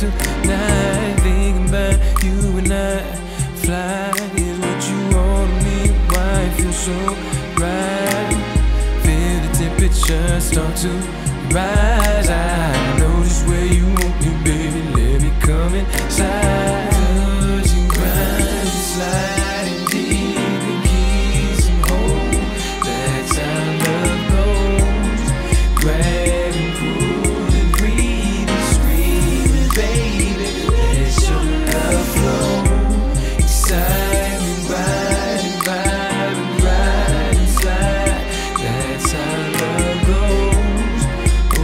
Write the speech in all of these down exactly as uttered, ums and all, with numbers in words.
tonight. Thinking about you and I. Fly is what you want me. Why it feels so right. Feel the temperature start to rise. I know just where you want me, baby. Let me come inside. Touch and grind and slide and deep and kiss and hold. That's how love goes. Grab and pull and breathe and scream and baby, let your love flow. Excited and ride and vibe and ride and slide. That's how love goes. Oh,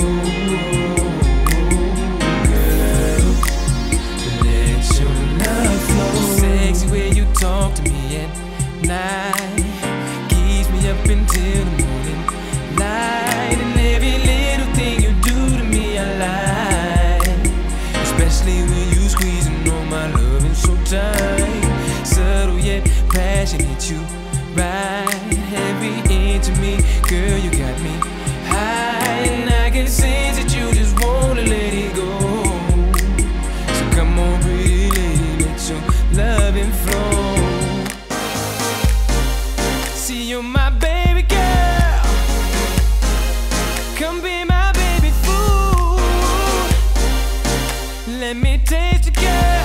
girl, let your love flow. Sexy way you talk to me at night keeps me up until the morning light. And every little thing you do to me I like, especially when you squeezing on my loving so tight. Subtle yet passionate, you right every inch of me. Girl, you got me high, and I can sense that you just wanna let it go. So come on, pretty lady, let your loving flow. See, you're my baby girl. Come be my baby fool. Let me taste you, girl.